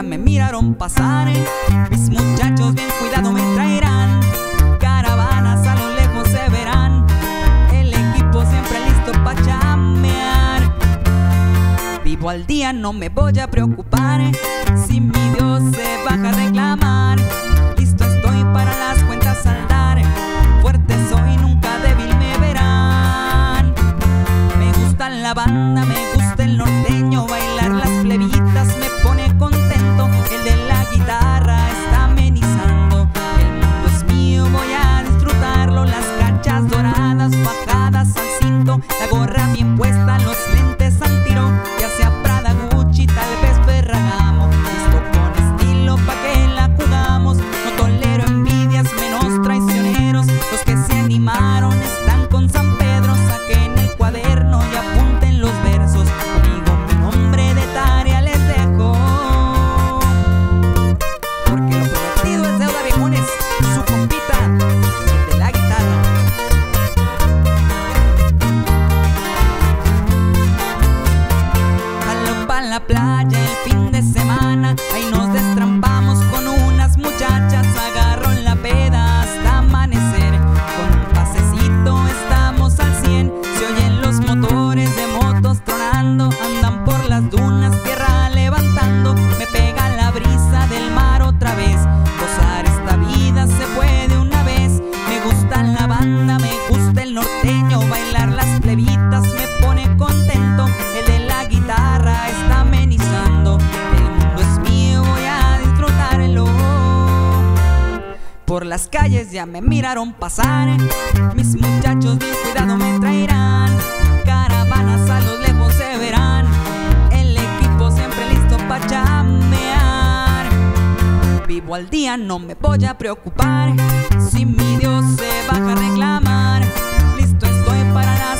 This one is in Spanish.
me miraron pasar. Mis muchachos bien cuidado me traerán. Caravanas a lo lejos se verán. El equipo siempre listo pa' chamear. Vivo al día, no me voy a preocupar. Si mi Dios se baja a reclamar, listo estoy para las cuentas saldar. Fuerte soy, nunca débil me verán. Me gusta la banda, me gusta el norteño. Bailar las plebitas me pone contento. El de la guitarra está amenizando. El mundo es mío, voy a disfrutarlo. Las cachas doradas bajadas al cinto, la gorra bien puesta, los lentes al tiro. Ya sea Prada, Gucci, tal vez Ferragamo. Listo con estilo pa' que la jugamos. No tolero envidias, menos traicioneros. Los que se animaron están con San Pedro. Saquen el cuaderno y apunten los versos. Conmigo mi nombre de tarea les dejo, porque lo prometido es deuda, viejones. Su compita, el de la guitarra. Jalo pa' la playa el fin de semana. Ahí nos destrampamos con unas muchachas. Agarro la peda hasta amanecer. Con un pasecito estamos al 100. Se oyen los motores de motos tronando. Andan por las dunas, tierra levantando. Me pega la brisa del mar otra vez. Gozar esta vida se puede una vez. Me gusta la banda, me gusta el norteño. Bailar las plebitas me pone contento. El de la guitarra está amenizando. El mundo es mío, voy a disfrutarlo. Por las calles ya me miraron pasar. Mis muchachos bien cuidado me traerán. Caravanas a lo lejos se verán. El equipo siempre listo pa' chamear. Vivo al día, no me voy a preocupar. Si mi Dios se baja a reclamar, listo estoy para la